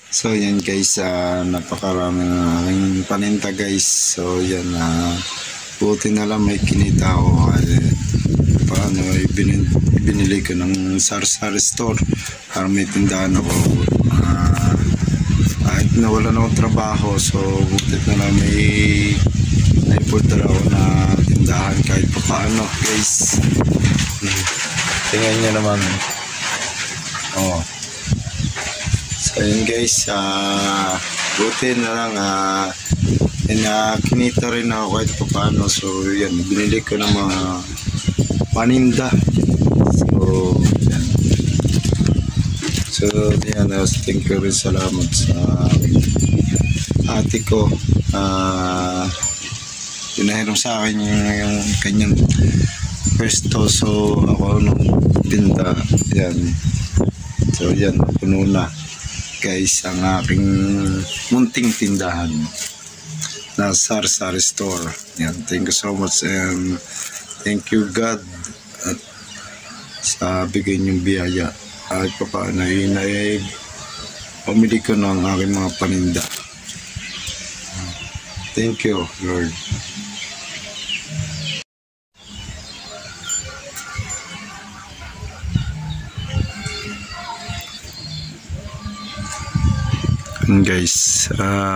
So yan guys, napakaraming aking paninda guys. So yan, buti na lang may kinita ako. Paano binili ko ng sari-sari store para may tindahan ako. Kahit nawala na akong trabaho, so buti na lang may naipultar ako na tindahan kahit pa paano guys. Tingnan nyo naman. Oh. So yun guys, buti na lang kinita rin ako kahit pa paano. So yan, binili ko ng mga paninda. So yan. So yan, thank you rin, salamat sa ate ko. Pinahiram sa akin yung kanyang pwesto. So ako nung tinda yan. So yan, puno na guys ang aking munting tindahan na sari-sari store. Yan, thank you so much and thank you God at sa bigay niyong biyaya at papaano pamili ko ng aking mga paninda. Thank you Lord. Guys,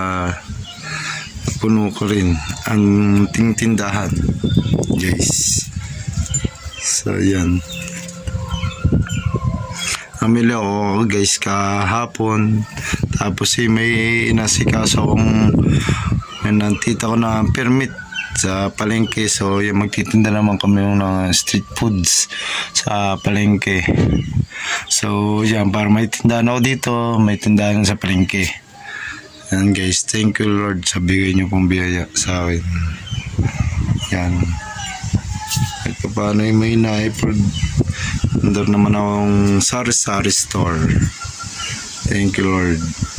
puno ko rin ang tindahan guys. So yan, namili ako guys kahapon, tapos may inasikaso akong nantita ko na permit sa palengke. So yan, magtitinda naman kami ng street foods sa palengke. So yan, para may tindahan ako dito, may tindahan sa palengke. Yan guys, thank you Lord sa bigay niyo pong biyaya sa akin. Yan, at paano may naipod naman akong sari-sari store. Thank you Lord.